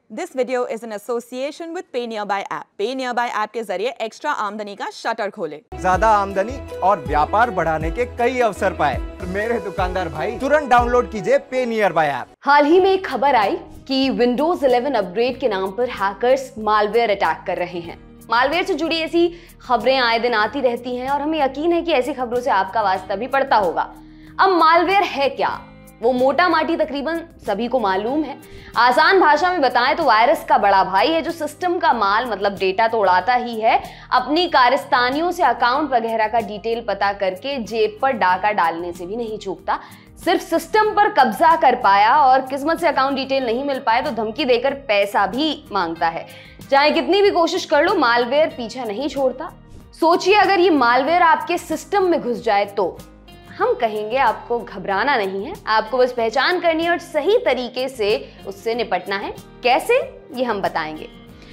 This video is in association with Pay Nearby app. Pay Nearby app के जरिए extra आमदनी का shutter खोले, ज्यादा आमदनी और व्यापार बढ़ाने के कई अवसर पाए। मेरे दुकानदार भाई तुरंत डाउनलोड कीजिए पे नियरबाई ऐप। हाल ही में एक खबर आई कि विंडोज 11 अपग्रेड के नाम पर हैकर्स मालवेयर अटैक कर रहे हैं। मालवेयर से जुड़ी ऐसी खबरें आए दिन आती रहती हैं और हमें यकीन है कि ऐसी खबरों से आपका वास्ता भी पड़ता होगा। अब मालवेयर है क्या? वो मोटा माटी तकरीबन सभी को मालूम है। आसान भाषा में बताएं तो वायरस का बड़ा भाई है जो सिस्टम का माल मतलब डेटा तो उड़ाता ही है, अपनी कारस्तानियों से अकाउंट वगैरह का डिटेल पता करके जेब पर डाका डालने से भी नहीं चूकता। सिर्फ सिस्टम पर कब्जा कर पाया और किस्मत से अकाउंट डिटेल नहीं मिल पाए तो धमकी देकर पैसा भी मांगता है। चाहे कितनी भी कोशिश कर लो, मालवेयर पीछा नहीं छोड़ता। सोचिए अगर ये मालवेयर आपके सिस्टम में घुस जाए तो हम कहेंगे आपको घबराना नहीं है, आपको बस पहचान करनी है और सही तरीके से उससे निपटना है। कैसे, ये हम बताएंगे।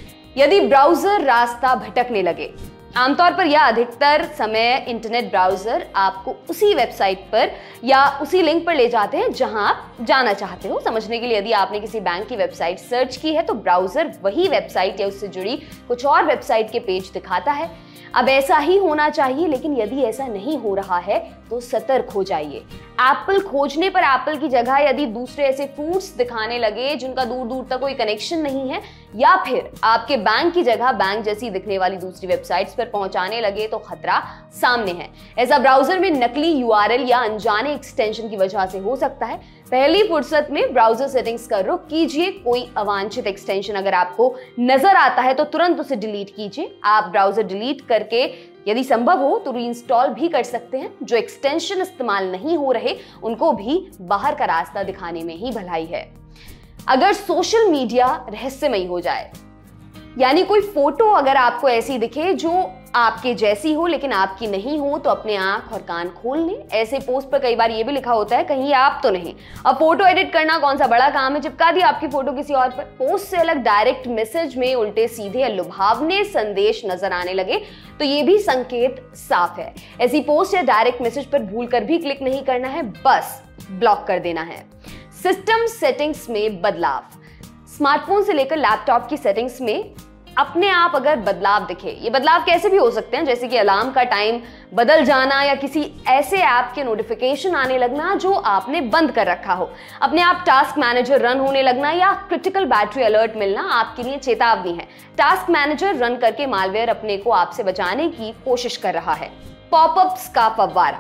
यदि ब्राउजर रास्ता भटकने लगे, आमतौर पर यह अधिकतर समय इंटरनेट ब्राउजर आपको उसी वेबसाइट पर या उसी लिंक पर ले जाते हैं जहां आप जाना चाहते हो। समझने के लिए यदि आपने किसी बैंक की वेबसाइट सर्च की है तो ब्राउजर वही वेबसाइट या उससे जुड़ी कुछ और वेबसाइट के पेज दिखाता है। अब ऐसा ही होना चाहिए, लेकिन यदि ऐसा नहीं हो रहा है तो सतर्क हो जाइए। एप्पल खोजने पर एप्पल की जगह यदि दूसरे ऐसे फूड्स दिखाने लगे जिनका दूर दूर तक कोई कनेक्शन नहीं है, या फिर आपके बैंक की जगह बैंक जैसी दिखने वाली दूसरी वेबसाइट्स पर पहुंचाने लगे तो खतरा सामने है। ऐसा ब्राउजर में नकली यूआरएल या अनजाने एक्सटेंशन की वजह से हो सकता है। पहली फुर्सत में ब्राउजर सेटिंग्स का रुख कीजिए। कोई अवांछित एक्सटेंशन अगर आपको नजर आता है तो तुरंत उसे डिलीट कीजिए। आप ब्राउजर डिलीट करके यदि संभव हो तो रीइंस्टॉल भी कर सकते हैं। जो एक्सटेंशन इस्तेमाल नहीं हो रहे उनको भी बाहर का रास्ता दिखाने में ही भलाई है। अगर सोशल मीडिया रहस्यमयी हो जाए, यानी कोई फोटो अगर आपको ऐसी दिखे जो आपके जैसी हो लेकिन आपकी नहीं हो, तो अपने आंख और कान खोल लें। ऐसे पोस्ट पर कई बार ये भी लिखा होता है कहीं आप तो नहीं। अब फोटो एडिट करना कौन सा बड़ा काम है, चिपका दी आपकी फोटो किसी और पर। पोस्ट से अलग डायरेक्ट मैसेज में उल्टे सीधे या लुभावने संदेश नजर आने लगे तो ये भी संकेत साफ है। ऐसी पोस्ट या डायरेक्ट मैसेज पर भूल कर भी क्लिक नहीं करना है, बस ब्लॉक कर देना है। सिस्टम सेटिंग्स में बदलाव। स्मार्टफोन से लेकर लैपटॉप की सेटिंग्स में अपने आप अगर बदलाव दिखे, ये बदलाव कैसे भी हो सकते हैं, जैसे कि अलार्म का टाइम बदल जाना या किसी ऐसे ऐप के नोटिफिकेशन आने लगना जो आपने बंद कर रखा हो, अपने आप टास्क मैनेजर रन होने लगना या क्रिटिकल बैटरी अलर्ट मिलना आपके लिए चेतावनी है। टास्क मैनेजर रन करके मालवेयर अपने को आपसे बचाने की कोशिश कर रहा है। पॉपअप्स का फव्वारा।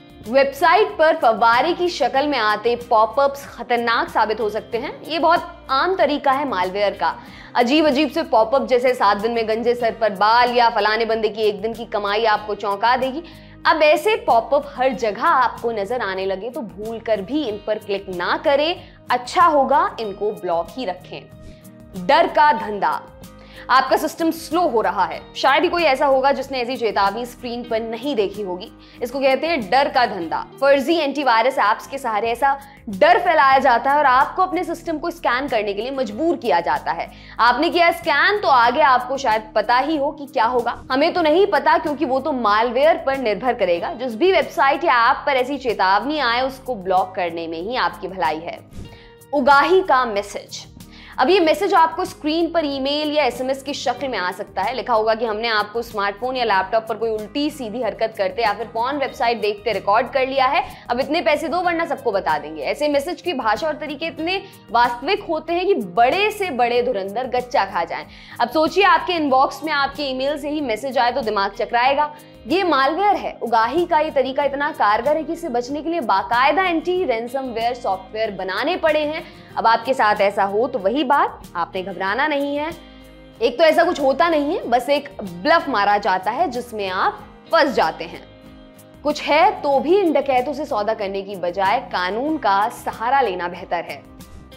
वेबसाइट पर फव्वारे की शक्ल में आते पॉपअप्स खतरनाक साबित हो सकते हैं। ये बहुत आम तरीका है मालवेयर का। अजीब अजीब से पॉपअप जैसे 7 दिन में गंजे सर पर बाल या फलाने बंदे की 1 दिन की कमाई आपको चौंका देगी। अब ऐसे पॉपअप हर जगह आपको नजर आने लगे तो भूल कर भी इन पर क्लिक ना करें, अच्छा होगा इनको ब्लॉक ही रखें। डर का धंधा। आपका सिस्टम स्लो हो रहा है, शायद ही कोई ऐसा होगा जिसने ऐसी चेतावनी स्क्रीन पर नहीं देखी होगी। इसको कहते हैं डर का धंधा। फर्जी एंटीवायरस ऐप्स के सहारे ऐसा डर फैलाया जाता है और आपको अपने सिस्टम को स्कैन करने के लिए मजबूर किया जाता है। आपने किया स्कैन तो आगे आपको शायद पता ही हो कि क्या होगा। हमें तो नहीं पता, क्योंकि वो तो मालवेयर पर निर्भर करेगा। जिस भी वेबसाइट या ऐप पर ऐसी चेतावनी आए उसको ब्लॉक करने में ही आपकी भलाई है। उगाही का मैसेज। अब ये मैसेज आपको स्क्रीन पर ईमेल या एसएमएस की शक्ल में आ सकता है। लिखा होगा कि हमने आपको स्मार्टफोन या लैपटॉप पर कोई उल्टी सीधी हरकत करते या फिर पॉर्न वेबसाइट देखते रिकॉर्ड कर लिया है, अब इतने पैसे दो वरना सबको बता देंगे। ऐसे मैसेज की भाषा और तरीके इतने वास्तविक होते हैं कि बड़े से बड़े धुरंधर गच्चा खा जाएं। अब सोचिए आपके इनबॉक्स में आपके ईमेल से ही मैसेज आए तो दिमाग चकराएगा। ये मालवेयर है। उगाही का ये तरीका इतना कारगर है कि इससे बचने के लिए बाकायदा एंटी रैंसमवेयर सॉफ्टवेयर बनाने पड़े हैं। अब आपके साथ ऐसा हो तो वही बात, आपने घबराना नहीं है। एक तो ऐसा कुछ होता नहीं है, बस एक ब्लफ मारा जाता है जिसमें आप फंस जाते हैं। कुछ है तो भी इन डकैतों से सौदा करने की बजाय कानून का सहारा लेना बेहतर है।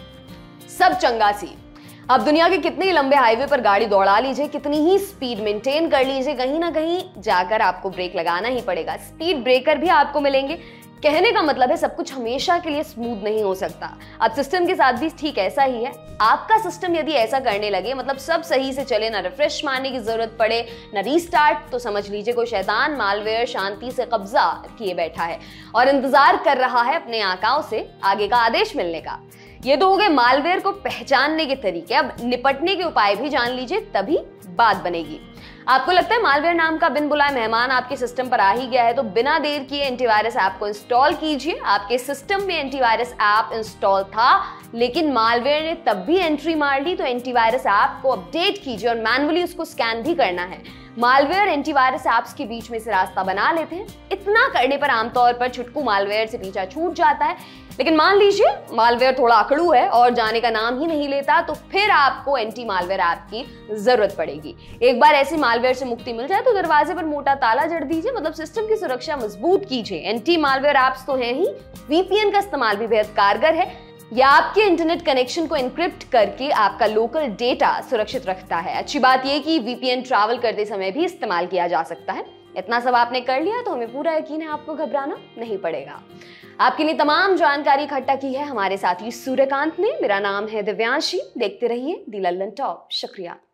सब चंगा सी। अब दुनिया के कितने लंबे हाईवे पर गाड़ी दौड़ा लीजिए, कितनी ही स्पीड मेंटेन कर लीजिए, कहीं ना कहीं जाकर आपको ब्रेक लगाना ही पड़ेगा। स्पीड ब्रेकर भी आपको मिलेंगे। कहने का मतलब है सब कुछ हमेशा के लिए स्मूथ नहीं हो सकता। अब सिस्टम के साथ भी ठीक ऐसा ही है। आपका सिस्टम यदि ऐसा करने लगे, मतलब सब सही से चले, ना रिफ्रेश मारने की जरूरत पड़े ना रीस्टार्ट, तो समझ लीजिए कोई शैतान मालवेयर शांति से कब्जा किए बैठा है और इंतजार कर रहा है अपने आकाओं से आगे का आदेश मिलने का। ये तो हो गए मालवेयर को पहचानने के तरीके। अब निपटने के उपाय भी जान लीजिए, तभी बात बनेगी। आपको लगता है मालवेयर नाम का बिन बुलाए मेहमान आपके सिस्टम पर आ ही गया है, तो बिना देर किए एंटीवायरस ऐप को इंस्टॉल कीजिए। आपके सिस्टम में एंटीवायरस ऐप इंस्टॉल था, लेकिन मालवेयर ने तब भी एंट्री मार ली, तो एंटीवायरस ऐप को अपडेट कीजिए और मैन्युअली उसको स्कैन भी करना है। मालवेयर एंटीवायरस ऐप्स के बीच में से रास्ता बना लेते हैं। इतना करने पर आमतौर पर छुटकू मालवेयर से पीछा छूट जाता है, लेकिन मान लीजिए मालवेयर थोड़ा अकड़ू है और जाने का नाम ही नहीं लेता, तो फिर आपको एंटी मालवेयर ऐप की जरूरत पड़ेगी। एक बार ऐसी मालवेयर से मुक्ति मिल जाए तो दरवाजे पर मोटा ताला जड़ दीजिए, मतलब सिस्टम की सुरक्षा मजबूत कीजिए। एंटी मालवेयर ऐप्स तो हैं ही, वीपीएन का इस्तेमाल भी बेहद कारगर है। यह आपके इंटरनेट कनेक्शन को एन्क्रिप्ट करके आपका लोकल डेटा सुरक्षित रखता है। अच्छी बात यह कि वीपीएन ट्रैवल करते समय भी इस्तेमाल किया जा सकता है। इतना सब आपने कर लिया तो हमें पूरा यकीन है आपको घबराना नहीं पड़ेगा। आपके लिए तमाम जानकारी इकट्ठा की है हमारे साथी सूर्यकांत ने। मेरा नाम है दिव्यांशी। देखते रहिए दी लल्लन टॉप। शुक्रिया।